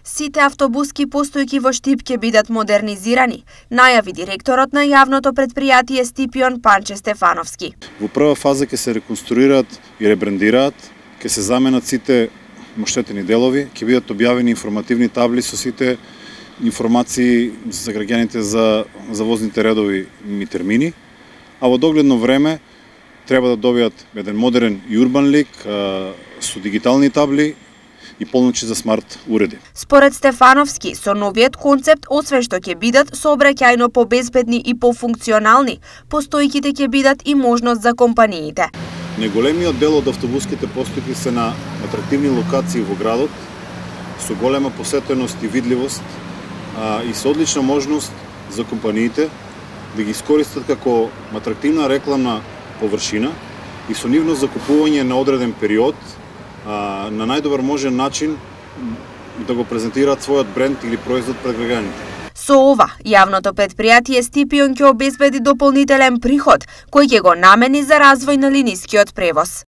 Сите автобуски постојки во Штип ќе бидат модернизирани, најави директорот на јавното предпријатие Стипион Панче Стефановски. Во прва фаза ќе се реконструираат и ребрендираат, ќе се заменат сите моштетени делови, ќе бидат објавени информативни табли со сите информации за граѓаните за возните редови и термини, а во догледно време треба да добијат еден модерен и урбан лик со дигитални табли и полночи за смарт уреди. Според Стефановски, со новиот концепт, освен што ќе бидат сообраќајно побезбедни и пофункционални, постојките ќе бидат и можност за компаниите. Неголемиот дел од автобуските постојки се на атрактивни локации во градот, со голема посетеност и видливост и со одлична можност за компаниите да ги искористат како атрактивна рекламна површина и со нивно закупување на одреден период на најдобар можен начин да го презентираат својот бренд или производ пред граѓаните. Со ова, јавното предпријатие Стипион ќе обезбеди дополнителен приход, кој ќе го намени за развој на линискиот превоз.